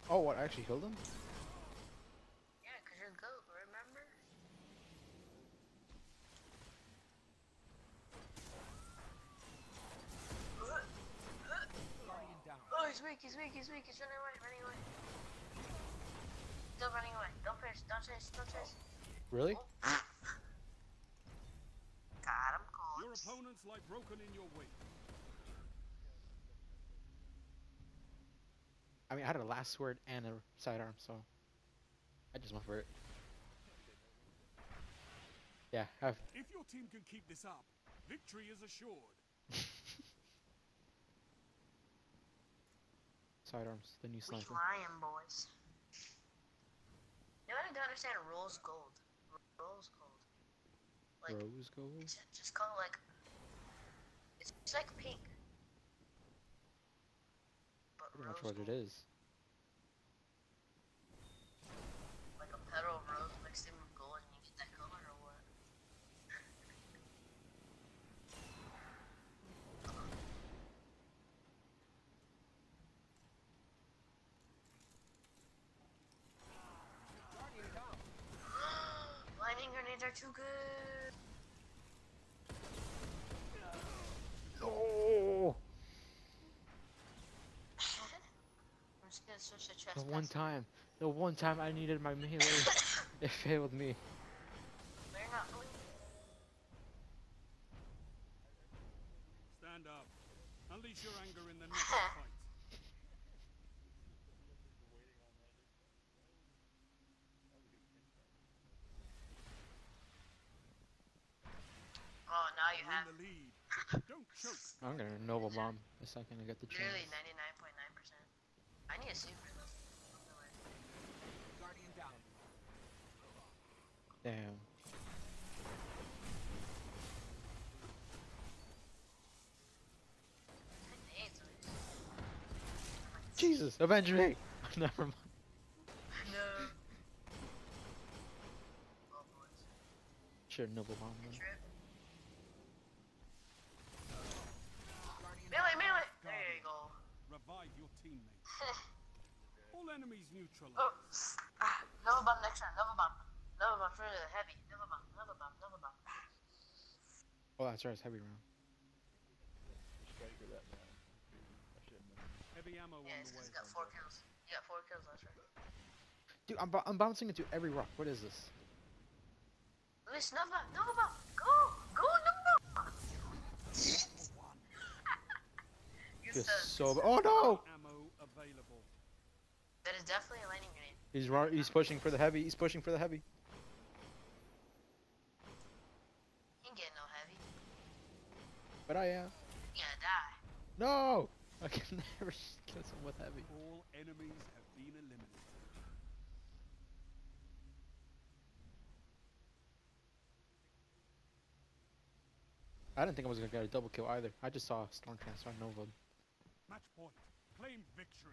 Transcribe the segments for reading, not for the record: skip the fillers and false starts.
Oh, what? I actually killed him? Yeah, cause you're a goat, remember? Guardian down. Oh, he's weak, he's weak, he's weak, he's running away, running away. Still running away. Don't push, don't chase, don't chase. Really? Oh. Got him, Your coach. opponents lie broken in your wake. I mean, I had a last sword and a sidearm, so I just went for it. Yeah, have If your team can keep this up, victory is assured. sidearms, the new We sniper. flying, boys. You know, I don't understand rose gold. Rose gold. Like, Rose gold? it's just called like, it's like pink. But Pretty much rose what it gold. is. Like a petal of rose mixed in with gold and you get that color or what? Guardian down. Lightning grenades are too good. Oh! I'm just gonna switch to The trespass. one time I needed my melee, it failed me. They're not bleeding. Stand up. Unleash your anger in the next fight. Oh, now you You're in have the lead. Don't choke. I'm gonna Nova Bomb the second I get the chance. literally 99.9%. I need a super though. Guardian down. Damn. Grenades are Jesus, avenge me! Never mind. no. Oh, boys. Should Nova Bomb Good them. trip. Guardian Melee, down. melee! There you go. Revive your teammates. All enemies neutralized. Oh, Nova bomb next round. Nova bomb. Nova bomb for the heavy. Nova bomb. Nova bomb. Nova bomb. Oh, that's right, it's heavy round. Heavy ammo Yeah, on it's the way. because he got 4 kills. You got 4 kills last round. Dude, I'm bouncing into every rock. What is this? Release Nova. Nova bomb. Go. Go Nova. Good Just stuff. so. Oh no! Ammo available. That is definitely a lightning grenade. He's pushing for the heavy. He's pushing for the heavy. He ain't getting no heavy. But I am. You gotta die. No! I can never kill someone with heavy. All enemies have been eliminated. I didn't think I was gonna get a double kill either. I just saw Storm Transfer Nova. Match point. Claim victory.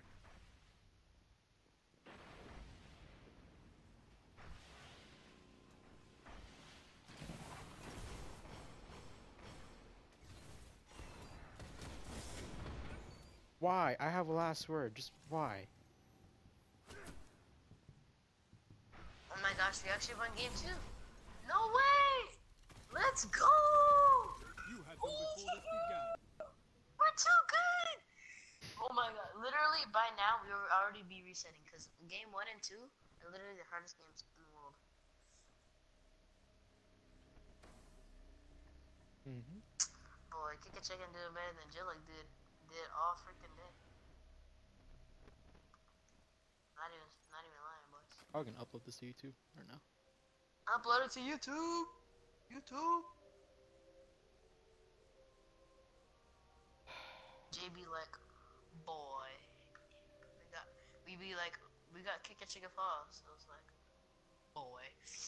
Why? I have a last word. Just why? Oh my gosh, we actually won game 2. No way! Let's go! You had them before this began. We're too good! Oh my god, literally by now we would already be resetting because game 1 and 2 are literally the hardest games in the world. Mm-hmm. Boy, Kick a Chicken did better than Jillick did all freaking day. Not even lying, boys. I can upload this to YouTube or no? Upload it to YouTube! YouTube! JB like, boy. We got Kick a Chicken Falls. So it was like, boy.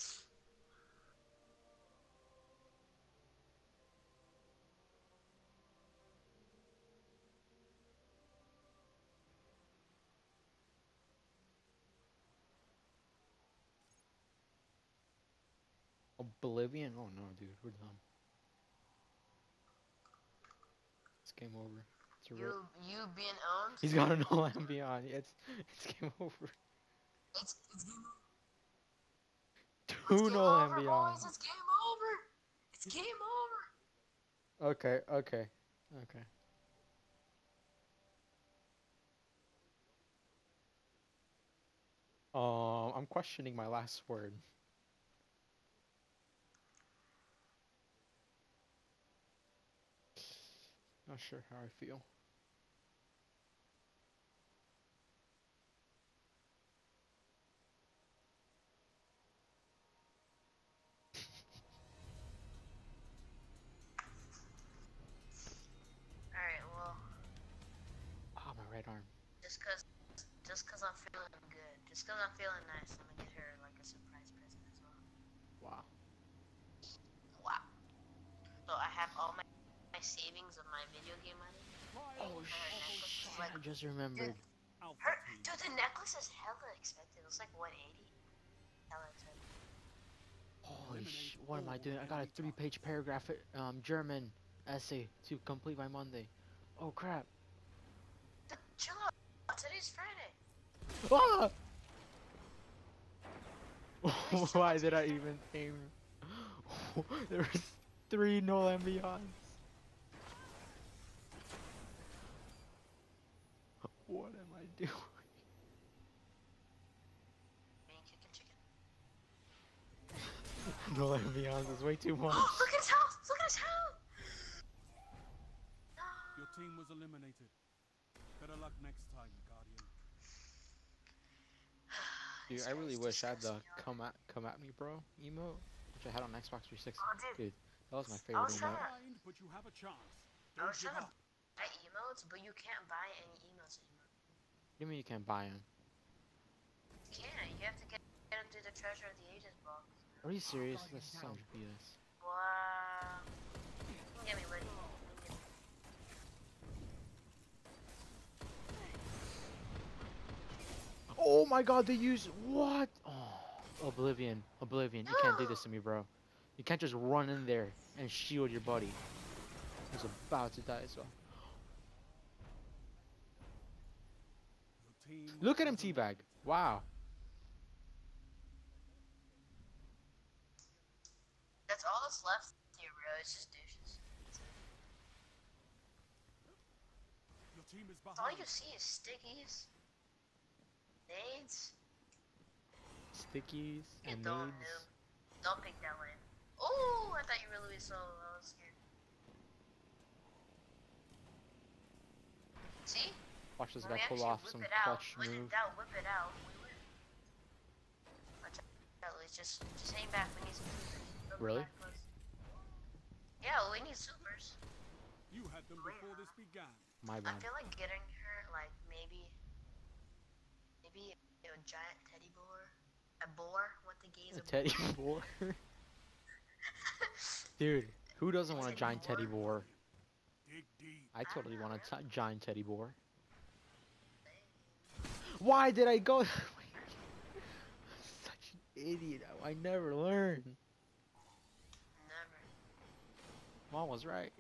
Oblivion? Oh no, dude, we're done. It's game over. It's to rip. You being owned. He's got a no and beyond. It's game over. It's game over. Two It's game no and over, beyond. boys. It's game over. It's game over. Okay, okay, okay. I'm questioning my last word. Not sure how I feel. Alright, well, Ah, my right arm. just cause I'm feeling good, just cause I'm feeling nice, I'm gonna get her like a surprise present as well. Wow. Wow. So I have all my savings of my video game money. Oh shit! I just remembered. Dude, the necklace is hella expensive. It's like 180. Hella expensive. Holy sh! What am I doing? I got a 3-page paragraph, German essay to complete by Monday. Oh crap! Dude, chill out. Today's Friday. Ah! Why did I even aim? There was 3 no and beyonds. What am I doing? Being chicken chicken. No and beyonds is way too much. Look at his house! Look at his house! No. Your team was eliminated. Better luck next time, Guardian. Dude, This I really guy's wish I had the disgusting. come at me, bro emote, which I had on Xbox 360. Oh, dude. Dude, that was my I favorite was trying emote. Blind, but you have a chance. I Don't was give trying to up. buy emotes, but you can't buy any emotes anymore. What do you mean you can't buy them? You can't. You have to get them through the Treasure of the Ages box. Are you serious? That's sounds BS. Wow. You can get me, buddy. You can get me. Oh my god, they use what? Oh, Oblivion. Oblivion. You can't do this to me, bro. You can't just run in there and shield your buddy. He's about to die as well. Your team Look at him was teabag. eliminated. Wow. That's all that's left here, bro. It's just douches. Your team is All behind. you see is stickies, nades, Stickies and and don't nades. noob. Don't pick that lane. Oh, I thought you were Luis Solo. I was scared. See? Watch this When guy we pull actually off whip some it out, clutch when in move. doubt, whip it out. We win. Watch out, Luis. Just hang back. We need some supers. Don't be Really? that close. Yeah, we need supers. You had them before this began. My I bad. feel like getting her like maybe a giant teddy boar, a boar. What the gays A teddy boar. Dude, who doesn't want a Teddy giant teddy boar? Dig deep. I totally know, want a right? giant teddy boar. Why did I go? Such an idiot. I never learn. Never. Mom was right.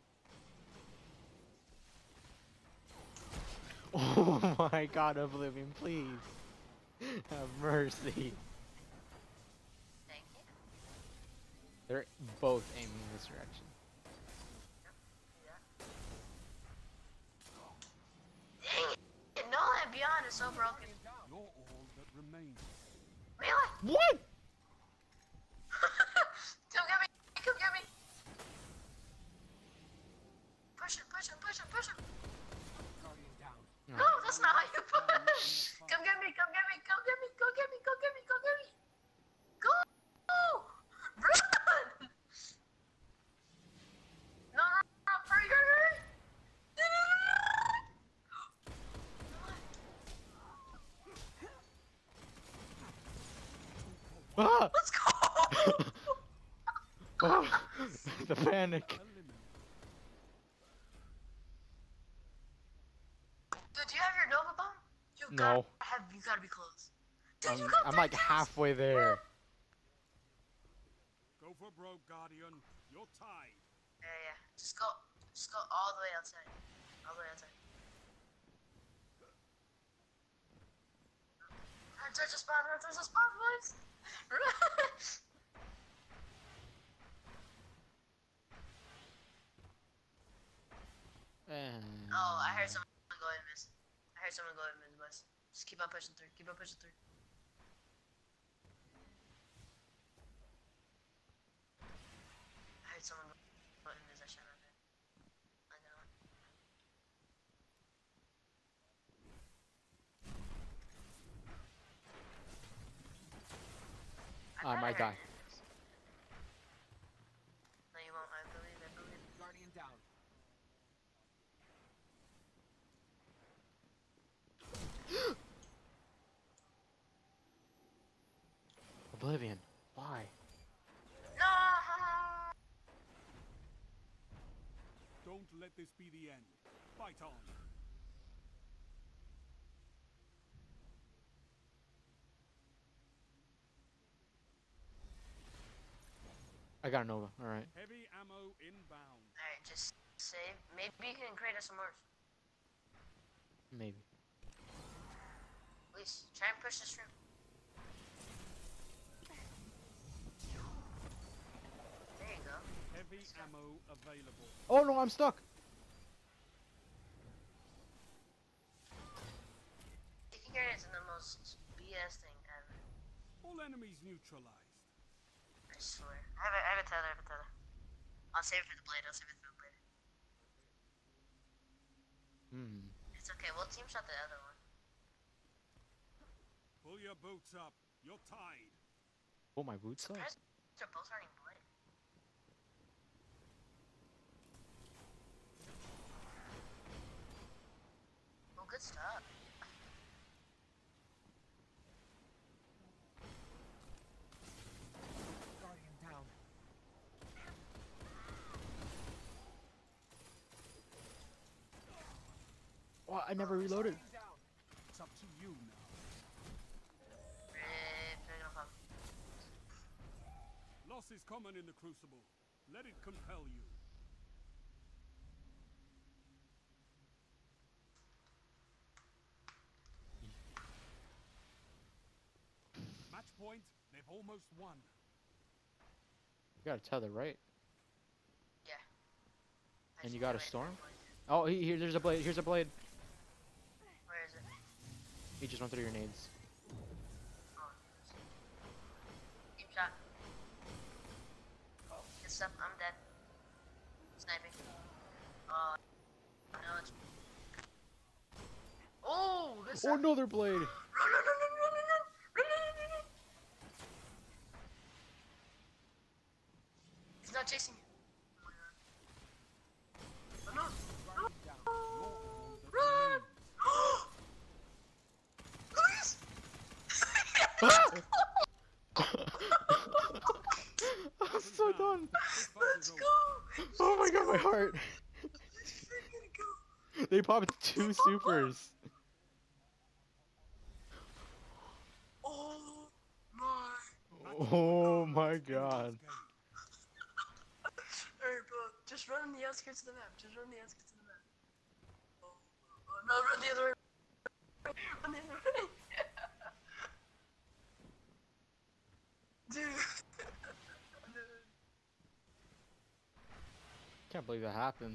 Oh my god, Oblivion, please. Have mercy. Thank you. They're both aiming in this direction. Dang it! No, and beyond is so broken. You're all that remains. Melee! What? Come get me! Come get me! Push him! Push him! Push him! Push him! No, that's not how you push! Come get me! Come get me! Come get me! Come get me! Come get me! Come get me! Go! Run! No, hurry, hurry, hurry! Ah! Let's go! Ah! The panic. Eliminated. Dude, do you have your Nova Bomb? No. You gotta be close. Dude, you got I'm like 3,000. halfway there. Go for broke, Guardian. You're tied. Yeah. Just go all the way outside. All the way outside. There's a spawn, boys! And... Oh, I heard someone go and miss. Boys. Just keep on pushing through. I heard someone go and miss. I shot at that. I know. I might die. No, you won't. I believe. Guardian down. Oblivion. Why? No! Don't let this be the end. Fight on. I got Nova. Alright. Heavy ammo inbound. Alright, just save. Maybe you can create us some more. Maybe. Please, try and push this room. There you go. Heavy ammo available. Oh no, I'm stuck! Taking care is the most BS thing ever. All enemies neutralized. I swear. I have a tether. I'll save it for the blade. Hmm. It's okay. We'll team shot the other one. Pull your boots up. You're tied. Oh, my boots up. They're both running blade. Oh, good stuff. Guardian down. Oh, I never reloaded. Guardian down. It's up to you now. Pick up. Loss is common in the Crucible. Let it compel you. Match point. They've almost won. You got a tether, right? Yeah. And you got a storm? Oh, here, there's a blade. Here's a blade. Where is it? He just went through your nades. Oh. Team shot. Good stuff. I'm dead. Sniping. No, it's... Oh, good Oh, stuff. another blade! Run. He's not chasing you. Oh, no. Guardian down. Run! Luis! I'm so done! Let's go! Oh my god, my heart! Let's freaking go! They popped 2 supers! Oh my! Oh my god. Alright, bro, just run on the outskirts of the map. Oh, no, run the other way. Run the other way. Dude. Can't believe that happened.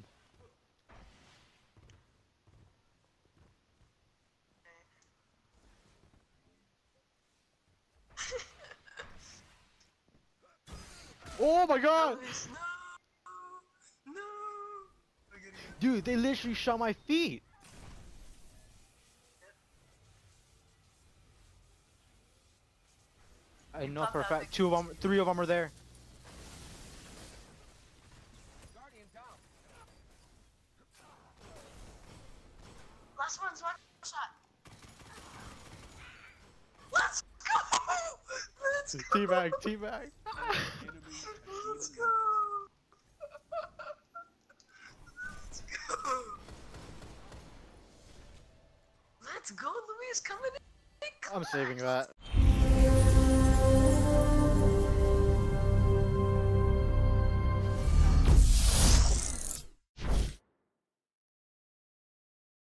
Oh my god! Luis, no! Okay, Dude, they literally shot my feet! I know for a fact 3 of them are there. Guardian down. Last one's one shot. Let's go! Let's go! Teabag. Enemy Let's go! Let's go! Let's go, Luis, coming in! I'm saving that.